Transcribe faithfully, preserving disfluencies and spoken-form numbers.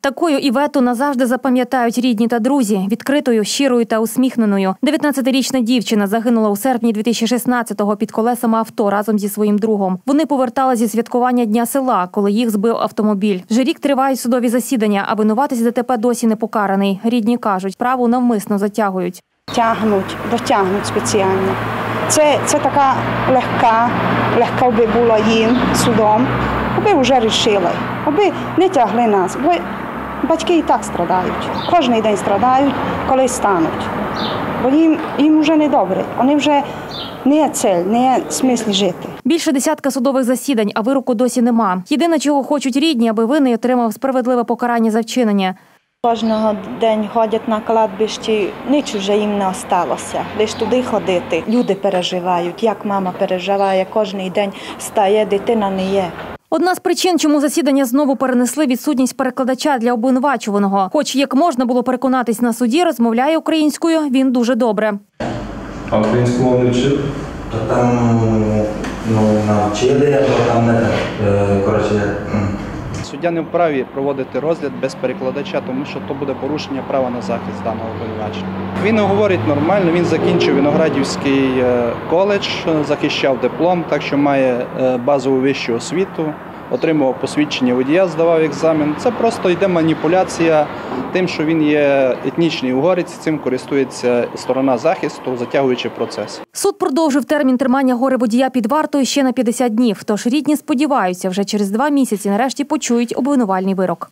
Такою Івету назавжди запам'ятають рідні та друзі. Відкритою, щирою та усміхненою. дев'ятнадцятирічна дівчина загинула у серпні дві тисячі шістнадцятого під колесами авто разом зі своїм другом. Вони повертали зі святкування Дня села, коли їх збив автомобіль. Вже рік тривають судові засідання, а винуватець ДТП досі не покараний. Рідні кажуть, справу навмисно затягують. Тягнуть, дотягнуть спеціально. Це, це така легка, легка би була їм судом, аби вже рішили, аби не тягли нас. Бо батьки і так страдають, кожен день страдають, коли стануть. Бо їм, їм вже не добре, вони вже не є цель, не є смисл жити. Більше десятка судових засідань, а вироку досі нема. Єдине, чого хочуть рідні, аби винний отримав справедливе покарання за вчинення. Кожного день ходять на кладбищі, ніч вже їм не осталося. Лиш туди ходити. Люди переживають, як мама переживає, кожен день стає, дитина не є. Одна з причин, чому засідання знову перенесли – відсутність перекладача для обвинувачуваного. Хоч, як можна було переконатись на суді, розмовляє українською він дуже добре. А українську мову не вчив? То там ну, навчили, а там не так, коротше. Суддя не вправі проводити розгляд без перекладача, тому що то буде порушення права на захист даного обвинувачення. Він говорить нормально, він закінчив Виноградівський коледж, захищав диплом, так що має базову вищу освіту, отримував посвідчення водія, здавав екзамен. Це просто йде маніпуляція тим, що він є етнічний угорець, цим користується сторона захисту, затягуючи процес. Суд продовжив термін тримання горе-водія під вартою ще на п'ятдесят днів. Тож рідні сподіваються, вже через два місяці нарешті почують обвинувальний вирок.